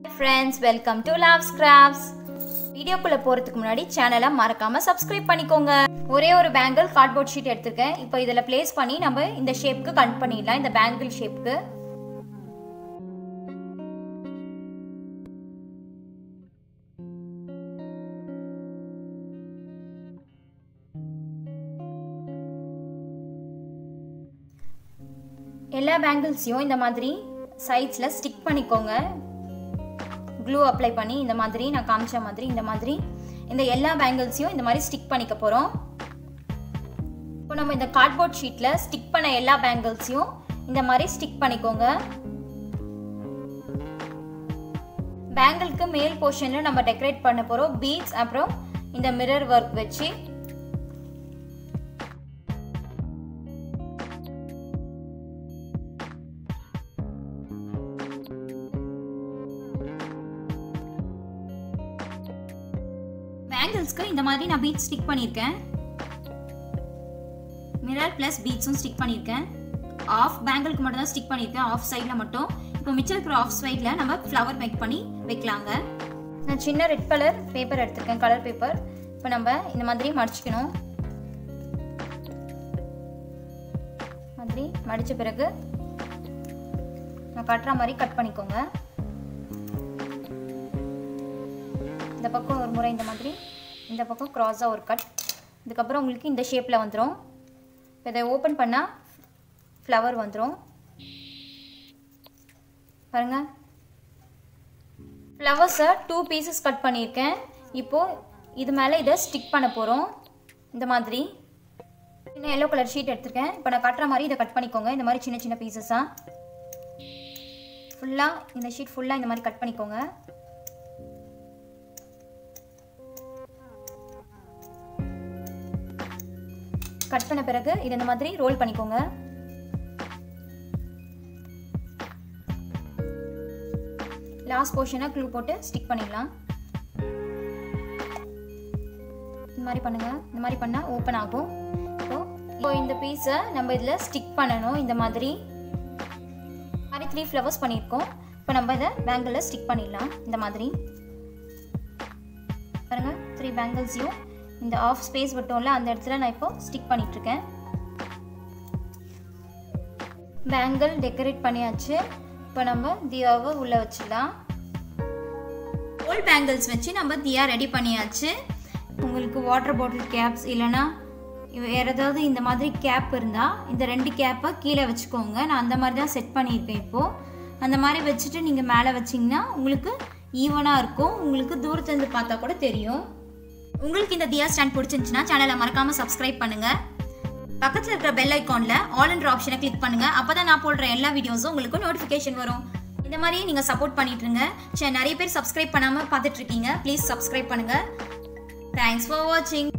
Friends, welcome to Love's Crafts. வீடியோக்குள்ள போறதுக்கு முன்னாடி சேனலை மறக்காம சப்ஸ்கிரைப் பண்ணிக்கோங்க. ஒரே ஒரு பேங்கிள் கார்ட்போர்ட் ஷீட் எடுத்துர்க்கேன். இப்போ இதல ப்ளேஸ் பண்ணி நம்ம இந்த ஷேப்க்கு கட் பண்ணிடலாம். இந்த பேங்கிள் ஷேப்க்கு. எல்லா பேங்கிள்ஸையும் இந்த மாதிரி சைட்ஸ்ல ஸ்டிக் பண்ணிக்கோங்க. glue apply பண்ணி இந்த மாதிரி நான் காமிச்ச மாதிரி இந்த மாதிரி இந்த எல்லா பேங்கிள்ஸையும் இந்த மாதிரி ஸ்டிக் பண்ணிக்க போறோம். இப்போ நம்ம இந்த கார்ட்போர்ட் ஷீட்ல ஸ்டிக் பண்ண எல்லா பேங்கிள்ஸையும் இந்த மாதிரி ஸ்டிக் பண்ணிக்கோங்க. பேங்கிள்க்கு மேல் போர்ஷன்ல நம்ம டெக்கரேட் பண்ண போறோம் பீட்ஸ் அப்புறம் இந்த மிரர் வர்க் வச்சு. பேங்கிள்ஸ்க்கு இந்த மாதிரி நான் பீட்ஸ் ஸ்டிக் பண்ணிருக்கேன். மிரர் பிளஸ் பீட்ஸும் ஸ்டிக் பண்ணிருக்கேன். ஆஃப் பேங்கிள்க்கு மட்டும் தான் ஸ்டிக் பண்ணிருக்கேன், ஆஃப் சைடுல மட்டும். இப்போ மிச்சம் இருக்கிற ஆஃப் சைடுல நம்ம ஃப்ளவர் மேக் பண்ணி வைக்கலாங்க. நான் சின்ன ரெட் கலர் பேப்பர் எடுத்துருக்கேன், கலர் பேப்பர். இப்போ நம்ம இந்த மாதிரி மடிச்சுக்கணும். மாதிரி மடிச்ச பிறகு நான் கட்டுற மாதிரி கட் பண்ணிக்கோங்க. இந்த பக்கம் ஒரு முறை இந்த மாதிரி, இந்த பக்கம் கிராஸா ஒரு கட். இதுக்கு அப்புறம் உங்களுக்கு இந்த ஷேப்ல வந்துரும். இப்போ இதை ஓபன் பண்ணா ஃப்ளவர் வந்துரும். பாருங்க, ஃப்ளவர்ஸை 2 பீசஸ் கட் பண்ணியிருக்கேன். இப்போ இது மேலே இதை ஸ்டிக் பண்ண போகிறோம். இந்த மாதிரி இன்னும் எல்லோ கலர் ஷீட் எடுத்துருக்கேன். இப்போ நான் கட்டுற மாதிரி இதை கட் பண்ணிக்கோங்க. இந்த மாதிரி சின்ன சின்ன பீசஸாக ஃபுல்லாக இந்த ஷீட் ஃபுல்லாக இந்த மாதிரி கட் பண்ணிக்கோங்க. கட் பண்ண பிறகு இதை இந்த மாதிரி ரோல் பண்ணிக்கோங்க. லாஸ்ட் போர்ஷனை க்ளூ போட்டு ஸ்டிக் பண்ணிடலாம். இந்த மாதிரி பண்ணுங்க. இந்த மாதிரி பண்ணா ஓப்பன் ஆகும். இப்போ இந்த பீஸை நம்ம இதில் ஸ்டிக் பண்ணணும். இந்த மாதிரி 3 ஃப்ளவர்ஸ் பண்ணியிருக்கோம். இப்போ நம்ம இதை பேங்கிளில் ஸ்டிக் பண்ணிடலாம். இந்த மாதிரி பாருங்க, 3 பேங்கிள்ஸையும் இந்த ஆஃப் ஸ்பேஸ் விட்டோம்ல அந்த இடத்துல நான் இப்போ ஸ்டிக் பண்ணிட்டு இருக்கேன். பேங்கிள் டெக்கரேட் பண்ணியாச்சு. இப்போ நம்ம தியாவை உள்ள வச்சிடலாம். ஹோல் பேங்கிள்ஸ் வச்சு நம்ம தியா ரெடி பண்ணியாச்சு. உங்களுக்கு வாட்டர் பாட்டில் கேப்ஸ் இல்லைன்னா வேறு ஏதாவது இந்த மாதிரி கேப் இருந்தால் இந்த 2 கேப்பை கீழே வச்சுக்கோங்க. நான் அந்த மாதிரி தான் செட் பண்ணியிருக்கேன். இப்போது அந்த மாதிரி வச்சுட்டு நீங்கள் மேலே வச்சிங்கன்னா உங்களுக்கு ஈவனாக இருக்கும். உங்களுக்கு தூரத்துலேருந்து பார்த்தா கூட தெரியும். உங்களுக்கு இந்த தியா ஸ்டாண்ட் பிடிச்சிருந்துச்சுன்னா சேனலை மறக்காம சப்ஸ்கிரைப் பண்ணுங்க. பக்கத்தில் இருக்கிற பெல் ஐகான்ல ஆல் என்ற ஆப்ஷனை கிளிக் பண்ணுங்க. அப்பதான் நான் போடுற எல்லா வீடியோஸும் உங்களுக்கு நோட்டிஃபிகேஷன் வரும். இந்த மாதிரியே நீங்க சப்போர்ட் பண்ணிட்டு இருங்க. நிறைய பேர் சப்ஸ்கிரைப் பண்ணாம பார்த்துட்டு இருக்கீங்க. ப்ளீஸ் சப்ஸ்கிரைப் பண்ணுங்க. தேங்க்ஸ் ஃபார் வாட்சிங்.